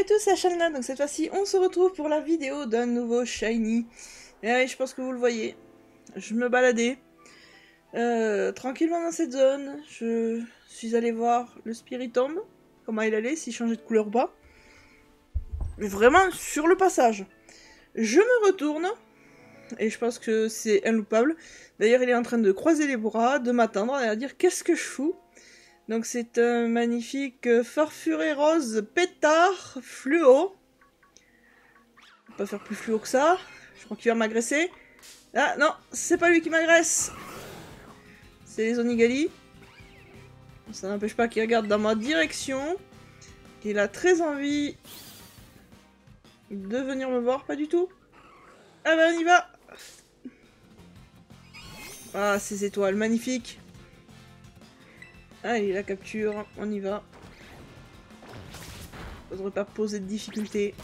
et tous, c'est Shalna, donc cette fois-ci on se retrouve pour la vidéo d'un nouveau Shiny. Et oui, je pense que vous le voyez, je me baladais tranquillement dans cette zone, je suis allé voir le Spiritomb, comment il allait, s'il changeait de couleur ou pas. Mais vraiment sur le passage. Je me retourne, et je pense que c'est inloupable. D'ailleurs il est en train de croiser les bras, de m'attendre, et à dire qu'est-ce que je fous. Donc c'est un magnifique farfuré rose pétard fluo. On va pas faire plus fluo que ça. Je crois qu'il va m'agresser. Ah non, c'est pas lui qui m'agresse. C'est les Onigali. Ça n'empêche pas qu'il regarde dans ma direction. Il a très envie de venir me voir, pas du tout. Ah bah on y va. Ah, ces étoiles, magnifiques. Allez, la capture, on y va. Faudrait pas poser de difficultés.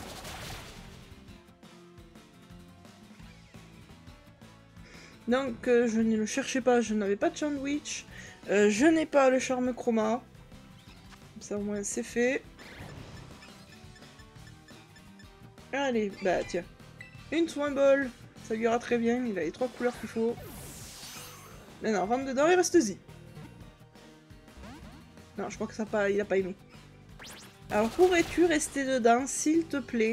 Donc, je ne le cherchais pas, je n'avais pas de Sandwich. Je n'ai pas le charme chroma. Comme ça, au moins, c'est fait. Allez, bah tiens. Une Swing Ball. Ça lui ira très bien, il a les 3 couleurs qu'il faut. Mais non, rentre dedans et reste-y. Non, je crois que ça pas, il a pas aimé. Alors, pourrais-tu rester dedans, s'il te plaît?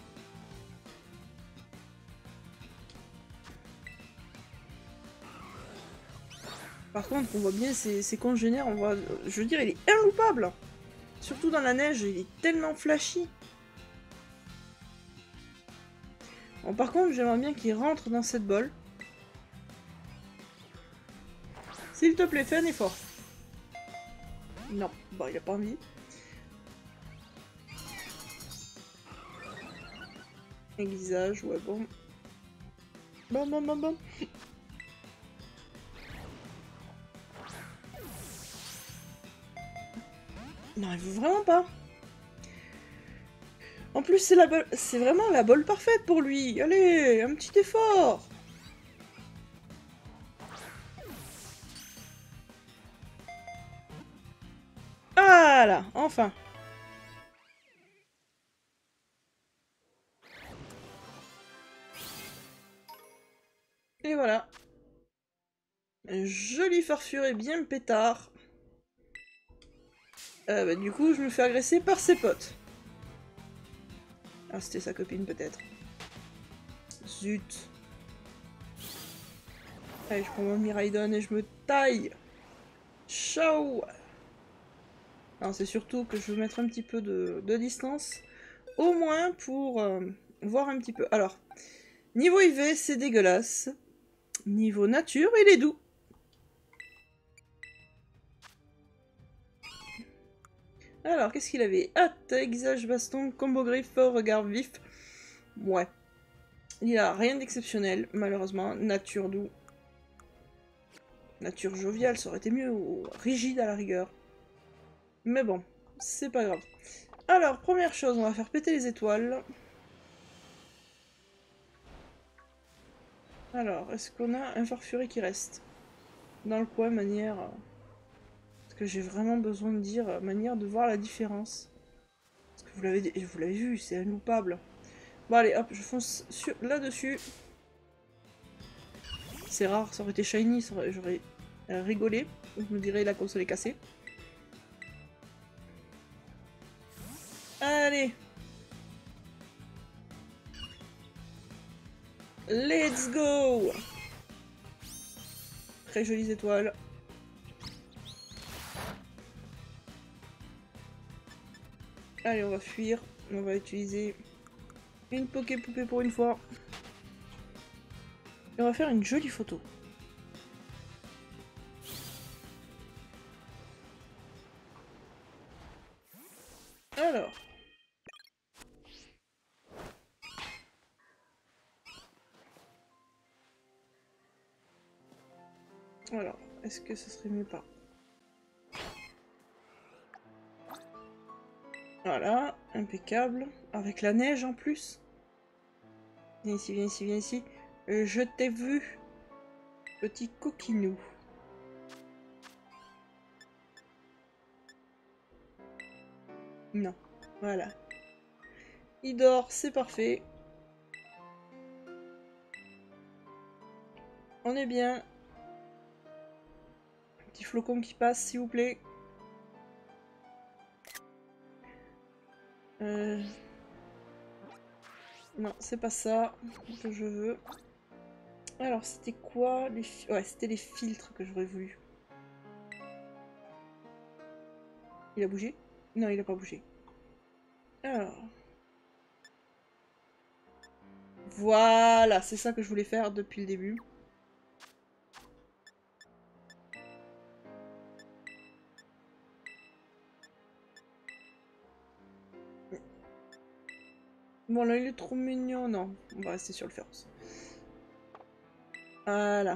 Par contre, on voit bien ses congénères, on voit... Je veux dire, il est inloupable. Surtout dans la neige, il est tellement flashy. Bon, par contre, j'aimerais bien qu'il rentre dans cette bolle. S'il te plaît, fais un effort. Non, bon, il a pas envie. Aiguisage, ouais, bon. Bon. Non, il veut vraiment pas. En plus, c'est vraiment la bolle parfaite pour lui. Allez, un petit effort. Voilà, enfin. Et voilà. Un joli farfuré bien pétard. Bah, du coup, je me fais agresser par ses potes. Ah, c'était sa copine peut-être. Zut. Allez, je prends mon Miraidon et je me taille. Ciao. Alors, c'est surtout que je veux mettre un petit peu de distance. Au moins pour voir un petit peu. Alors, niveau IV, c'est dégueulasse. Niveau nature, il est doux. Alors, qu'est-ce qu'il avait? Aiguisage, baston, combo griffe, regard vif. Ouais. Il a rien d'exceptionnel, malheureusement. Nature doux. Nature joviale, ça aurait été mieux. Ou rigide à la rigueur. Mais bon, c'est pas grave. Alors, première chose, on va faire péter les étoiles. Alors, est-ce qu'on a un farfuret qui reste dans le coin, manière... Parce que j'ai vraiment besoin de dire, manière de voir la différence. Parce que vous l'avez vu, c'est inloupable. Bon allez, hop, je fonce là-dessus. C'est rare, ça aurait été shiny, j'aurais rigolé. Je me dirais la console est cassée. Allez. Let's go. Très jolies étoiles. Allez, on va fuir. On va utiliser une Poké-Poupée pour une fois. Et on va faire une jolie photo. Alors. Alors, est-ce que ce serait mieux pas? Voilà, impeccable. Avec la neige en plus. Viens ici, viens ici, viens ici. Je t'ai vu, petit coquinou. Non, voilà. Il dort, c'est parfait. On est bien. Petit flocon qui passe, s'il vous plaît. Non, c'est pas ça que je veux. Alors, c'était quoi les... Ouais, c'était les filtres que j'aurais voulu. Il a bougé? Non, il a pas bougé. Alors... Voilà, c'est ça que je voulais faire depuis le début. Bon, là, il est trop mignon. Non, on va rester sur le féroce. Voilà.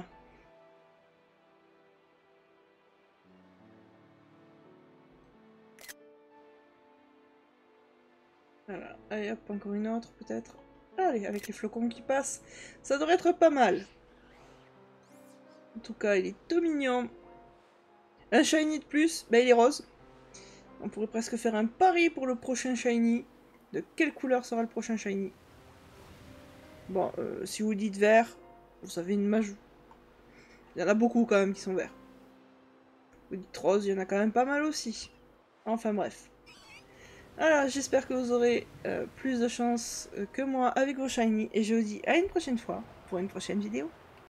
Voilà. Allez, hop, encore une autre, peut-être. Allez, avec les flocons qui passent, ça devrait être pas mal. En tout cas, il est tout mignon. Un shiny de plus, bah il est rose. On pourrait presque faire un pari pour le prochain shiny. De quelle couleur sera le prochain shiny? Bon, si vous dites vert, vous avez une majou. Il y en a beaucoup quand même qui sont verts. Vous dites rose, il y en a quand même pas mal aussi. Enfin bref. Alors, j'espère que vous aurez plus de chance que moi avec vos shiny. Et je vous dis à une prochaine fois pour une prochaine vidéo.